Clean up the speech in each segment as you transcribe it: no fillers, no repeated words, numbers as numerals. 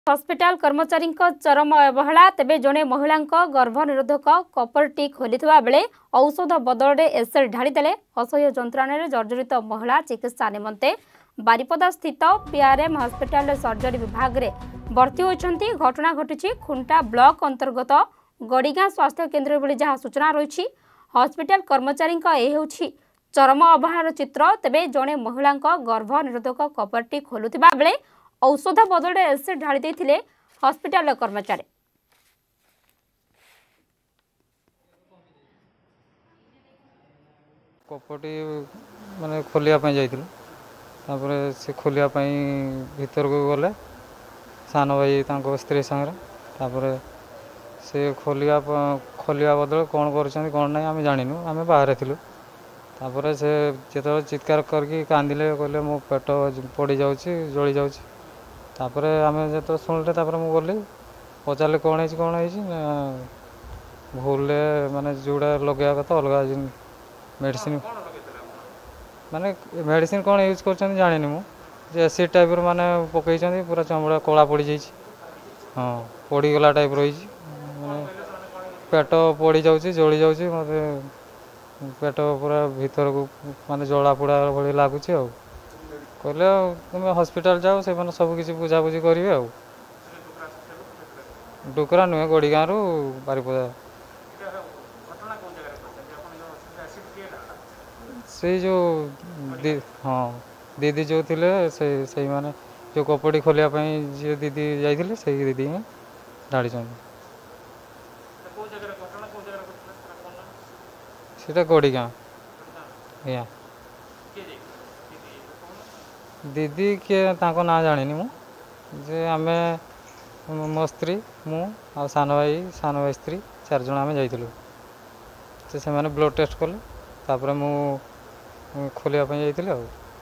Hospital कर्मचारी चरम अवहेला तेबे जड़े महिला गर्भनिरोधक कपरटी खोली बेले औषध बदल में एसिड ढाड़ीदे असह्य जंत्रणा जर्जरित महिला चिकित्सा निमंते बारिपदा स्थित पीआरएम हॉस्पिटल सर्जरी विभाग में भर्ती होती। घटना घटी खुंटा ब्लॉक अंतर्गत गड़ीगाँ स्वास्थ्य केन्द्र भली जहाँ सूचना रही। हॉस्पिटल कर्मचारी चरम अवहेलार चित्र तेबे जड़े महिला गर्भनिरोधक कपरटी खोलुवा बेले औषध बदल में एसिड ढाड़ी देते हॉस्पिटल कर्मचारी। कपटी माने खोलिया जाइए से खोलिया भीतर को गले सान भाई स्त्री संगे से खोलिया बदल कौन कर ना आम जानु आम बाहर थी से जो चित्कार करके कांदिले कहले मो पेट पड़ जा जली जा आम जो शुणिले मुझे गली पचारे कौन है भूल माने जोड़ा लगे कथा अलग मेडिसिन माने मेडिसिन कौन यूज कर जानी मुझे एसिड टाइप माने पकई पूरा चमड़ा कला पड़ जाइए। हाँ पड़गला टाइप रही पेट पड़ जा जली जा मत पेट पूरा भीतर को माने जला पोड़ा भाई लगुच कहले तुम हॉस्पिटल जाओ से मैंने सब किसी बुझाबुझी करेंगे डुकरा नुहे गड़ीगाँ रु बारिपदा से जो हाँ दीदी जो थे से माने जो कपड़ी खोलिया जी दीदी जाइए से दीदी ही ढाड़ी सीटा गड़ीगाँ या दीदी किए ना जानी मुझे आम मो स्त्री मु आ सान भाई स्त्री 4 जन आम जाइलु से मैंने ब्लड टेस्ट कले तापर मु खोलिया जाइए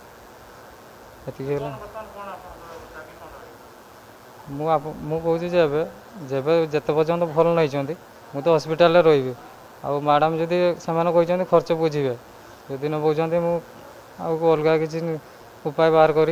मुझे जिते पर्यंत भल नहीं मुझे तो हॉस्पिटल रही आ मैडम जदि से खर्च बुझे जदि न बुझे मुझे अलग किसी उपाय बाहर करी।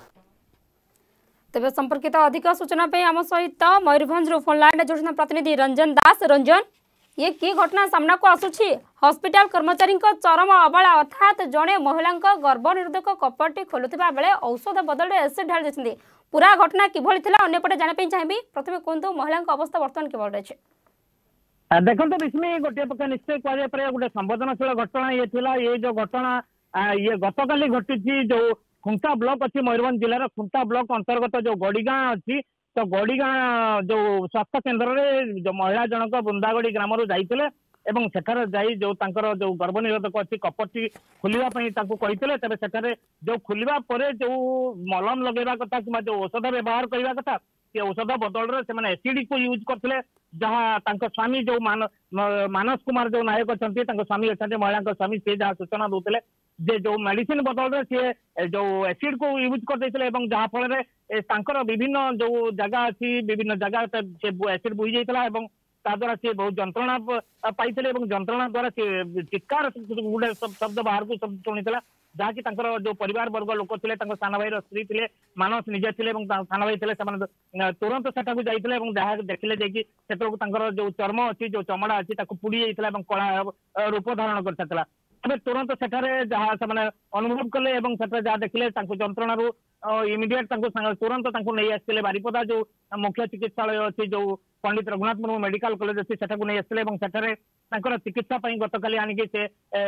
तेज संपर्कित अधिक सूचना आम सहित मयूरभंज फोन लाइन जोड़ना प्रतिनिधि रंजन दास। रंजन, ये की घटना सामना को आसुची? हॉस्पिटल कर्मचारी चरम अवहेला अर्थात जड़े महिला गर्भनिरोधक कपटी खोलुवा बेले औषध बदल में एसिड ढाली देते पूरा घटना किभली थिला अन्यपटे जानापी चाहिए प्रथम कहतु महिला अवस्था बर्तमान किभली रही? देखो विस्मी गोटे पक्ष निश्चय कह गोटे संवेदनशील घटना ये थिला। ये जो घटना ये गतकाली घटी जो खुंटा ब्लॉक अच्छी मयूरभंज जिलार खुंटा ब्लॉक अंतर्गत जो गड़ीगाँ अच्छी तो गड़ीगाँ जो स्वास्थ्य केन्द्र में जो महिला जनक बृंदागड़ी ग्राम जाइए एवं सेठार जाई जो तांकर जो गर्भनिरोधक अच्छी कपटी खोलिया कहते तेज सेठार जो खोलिया पर जो मलम लगेगा कथा कि जो औषध व्यवहार करने कथा ये औषध बदल से एसिड को यूज करते जहाँ स्वामी जो मानस कुमार जो नायक अच्छा स्वामी अच्छा महिला स्वामी से जहाँ सूचना दूसरे जे जो मेडिसिन बदल सी जो एसिड को यूज करते जहाँफल विभिन्न जो जगह अच्छी विभिन्न जगह से एसिड बोही जाता ताद्वारा सी बहुत जंत्रणा पाई जंत्रणा द्वारा सी चित्कार गोटे शब्द बाहर को शुणी जहाँकि जो परिवार वर्ग लोक थे सान भाई स्त्री थे मानस निजे थे सान भाई थे तुरंत सेठा जाइए देखिले जाकर जो चर्म अच्छी जो चमड़ा अच्छी पुड़ी जाता कला रूप धारण कर सारा तबे तुरंत सेठारे जहाँ से अनुभव कले जहाँ देखिले जंत्रणु इमिडिएट तुरंत नहीं आसते बारिपदा जो मुख्य चिकित्सालय अच्छी जो पंडित रघुनाथ मुर्मू मेडिकल कॉलेज अच्छी सेठाकू नहीं आसते सेठारे चिकित्सा गतकाली आनिक से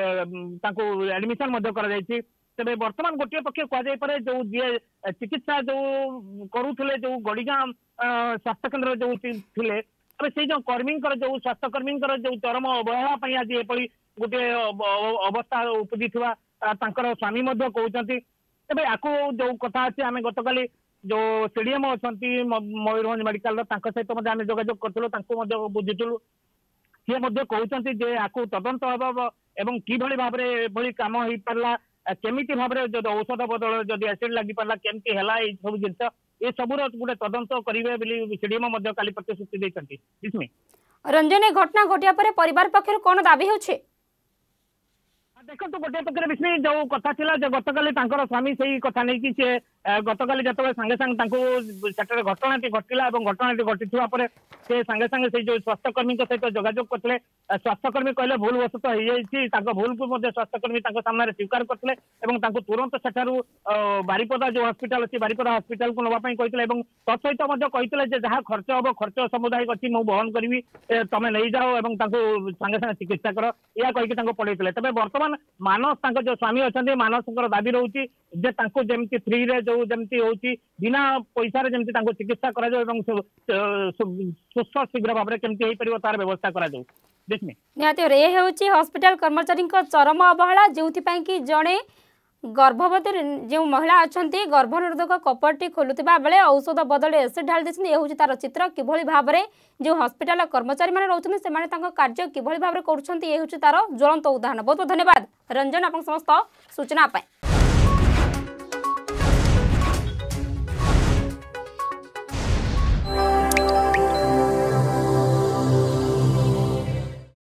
एडमिशन तेरे बर्तमान गोटे पक्ष कहुपे जो जी चिकित्सा जो करुले जो गड़ीगाँ स्वास्थ्य केन्द्र जो थे से जो कर्मी जो स्वास्थ्य कर्मी जो चरम अवहेला आज ये गोटे अवस्था उपजी स्वामी कहते तेज आपको जो कथा अच्छी आम गतकाली जो सीडीएम अच्छा मयूरभंज मेडिकल सहित आम जोगाजोग करूँ बुझीलु सी कहते आपको तदंत हम एवं किभली भाव में कम हो पारा केमिति भाव में जो औषध बदल जदि एसिड लगी पारा केमती है सब जिन ये सब गोटे तदंत करेंगे सीडीएम काली प्रतिश्रुति देते। रंजन घटना घटिया परिवार पक्षर कौन दाबी होछे? देखो गोटे पक्ष विस्मी जो कथा जो गतकाली स्वामी से कथा नहीं कि गतकाली जिते सांगे सांगे घटनाटी घटला घटनाटी घटी से सांगे सांगे से जो स्वास्थ्यकर्मी सहित जोगाजोग करते स्वास्थ्यकर्मी कहले भूल वशत हो भूल को स्वास्थ्यकर्मी सामने स्वीकार करते तुरंत सेठारू बारिपदा जो हस्पिटाल अच्छी बारिपदा हस्पिटाल को नापी कहते तत्सहित कहते जहाँ खर्च हम खर्च समुदाय अच्छी मुझे बहन करी तुम नहीं जाओ सांगे सांगे चिकित्सा कर या कहीकि पढ़े तेज बर्तमान मानस जो स्वामी अच्छा मानस दाबी रोचे जमी फ्री रे जो जमी हो बिना पैसा जमी चिकित्सा कर सुस्थ शीघ्र भाव में केमती हो तार व्यवस्था कर निहाती ये होची हॉस्पिटल कर्मचारी चरम अवहेला जो कि जड़े गर्भवती जो महिला अच्छा गर्भनिरोधक कपटी खोलुवा बेले औषध बदल एसिड ढाली देते ये हूँ तार चित्र किभली भाव में जो हॉस्पिटल कर्मचारी मैंने रोचे से कार्य किभली भाव में कर तार ज्वलंत उदाहरण बहुत बहुत धन्यवाद रंजन आप समस्त सूचना पाए।